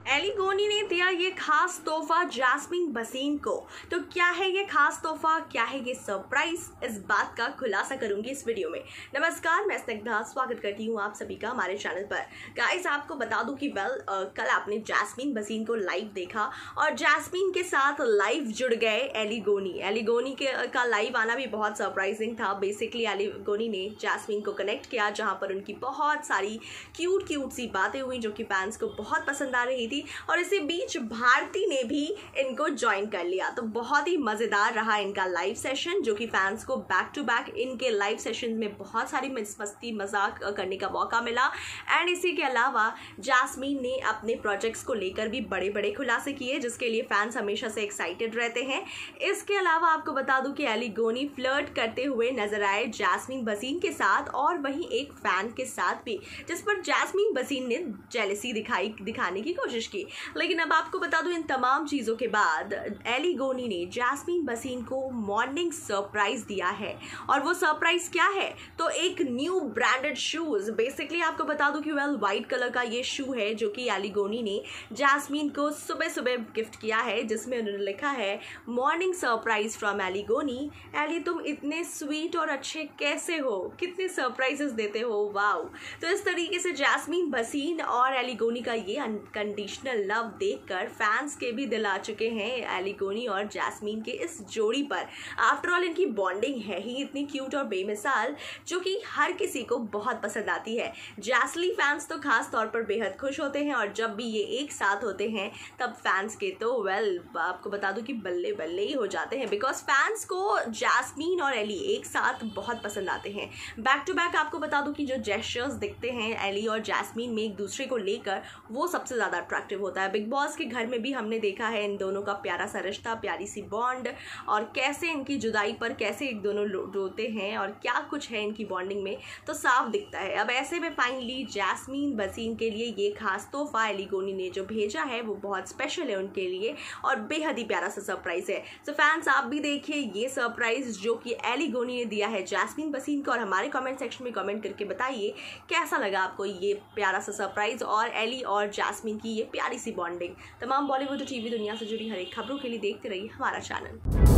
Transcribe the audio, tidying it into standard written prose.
Eli गोनी ने दिया ये खास तोहफा जैस्मीन भसीन को। तो क्या है ये खास तोहफा, क्या है ये सरप्राइज, इस बात का खुलासा करूंगी इस वीडियो में। नमस्कार, मैं स्निग्धा स्वागत करती हूँ आप सभी का हमारे चैनल पर। गाइस, आपको बता दूं कि कल आपने जैस्मीन भसीन को लाइव देखा और जैस्मीन के साथ लाइव जुड़ गए एली गोनी। एली गोनी का लाइव आना भी बहुत सरप्राइजिंग था। बेसिकली एली गोनी ने जैस्मीन को कनेक्ट किया, जहाँ पर उनकी बहुत सारी क्यूट सी बातें हुई जो कि फैंस को बहुत पसंद आ रही थी। और इसी बीच भारती ने भी इनको ज्वाइन कर लिया। तो बहुत ही मजेदार रहा इनका लाइव सेशन, जो कि फैंस को बैक टू बैक इनके लाइव सेशन में बहुत सारी मस्ती मजाक करने का मौका मिला। एंड इसी के अलावा जैस्मीन ने अपने प्रोजेक्ट्स को लेकर भी बड़े बड़े खुलासे किए, जिसके लिए फैंस हमेशा से एक्साइटेड रहते हैं। इसके अलावा आपको बता दूं कि एली गोनी फ्लर्ट करते हुए नजर आए जैस्मीन भसीन के साथ, और वहीं एक फैन के साथ भी, जिस पर जैस्मीन भसीन ने जेलसी दिखाने की कोशिश की। लेकिन अब आपको बता दूं, इन तमाम चीजों के बाद एली गोनी ने जैस्मीन भसीन को मॉर्निंग सरप्राइज दिया है। और वो सरप्राइज क्या है? तो एक न्यू ब्रांडेड शूज। बेसिकली आपको बता दूं कि व्हाइट कलर का ये शू है जो कि एली गोनी ने जैस्मीन को सुबह सुबह गिफ्ट किया है, जिसमें उन्होंने लिखा है morning surprise from Aly Goni. Aly, तुम इतने स्वीट और अच्छे कैसे हो, कितने सरप्राइजेस देते हो, वाओ। तो इस तरीके से जैस्मीन भसीन और एली गोनी का ये अनकंडीशनल लव देखकर फैंस के भी दिल आ चुके हैं एली गोनी और जैस्मीन के इस जोड़ी पर। आफ्टर ऑल इनकी बॉन्डिंग है ही इतनी क्यूट और बेमिसाल, जो कि हर किसी को बहुत पसंद आती है। जैस्ली फैंस तो खास तौर पर बेहद खुश होते हैं, और जब भी ये एक साथ होते हैं तब फैंस के तो आपको बता दूं कि बल्ले बल्ले ही हो जाते हैं, बिकॉज फैंस को जैस्मीन और एली एक साथ बहुत पसंद आते हैं। बैक टू बैक आपको बता दूं कि जो जेस्चर्स दिखते हैं एली और जैस्मीन में एक दूसरे को लेकर, वो सबसे ज़्यादा अट्रैक्टिव होता है। बिग बॉस के घर में भी हमने देखा है इन दोनों का प्यारा सा रिश्ता, प्यारी सी बॉन्ड, और कैसे इनकी जुदाई पर कैसे एक दोनों रोते हैं और क्या कुछ है इनकी बॉन्डिंग में, तो साफ दिखता है। अब ऐसे में फाइनली जैस्मीन भसीन के लिए ये खास तोहफा एली गोनी ने जो भेजा है वो बहुत स्पेशल है उनके लिए, और बेहद ही प्यारा सा सरप्राइज है। तो फैंस, आप भी देखिए ये सरप्राइज जो कि एली गोनी ने दिया है जैस्मीन भसीन को, और हमारे कमेंट सेक्शन में कमेंट करके बताइए कैसा लगा आपको ये प्यारा सा सरप्राइज और एली और जैस्मीन की ये प्यारी सी बॉन्डिंग। तमाम बॉलीवुड और टीवी दुनिया से जुड़ी हर एक खबरों के लिए देखते रहिए हमारा चैनल।